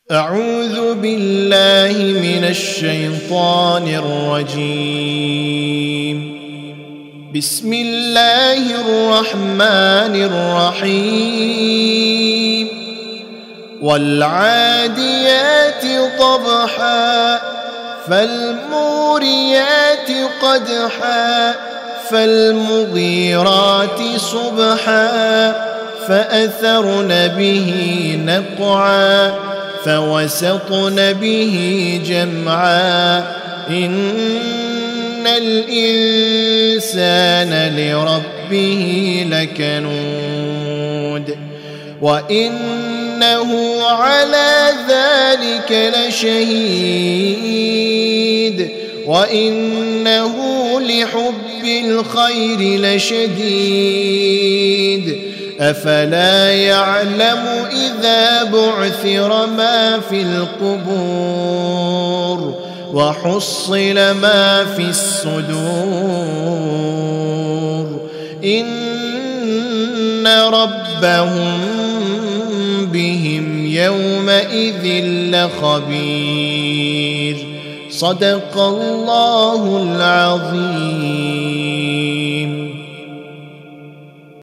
أعوذ بالله من الشيطان الرجيم. بسم الله الرحمن الرحيم. والعاديات ضبحا فالموريات قدحا فالمغيرات صبحا فأثرن به نقعا فوسطن به جمعا إن الإنسان لربه لكنود وإنه على ذلك لشهيد وإنه لحب الخير لشديد أفلا يعلم إذا بعثر ما في القبور وحصل ما في الصدور إن ربهم بهم يومئذ لخبير. صدق الله العظيم.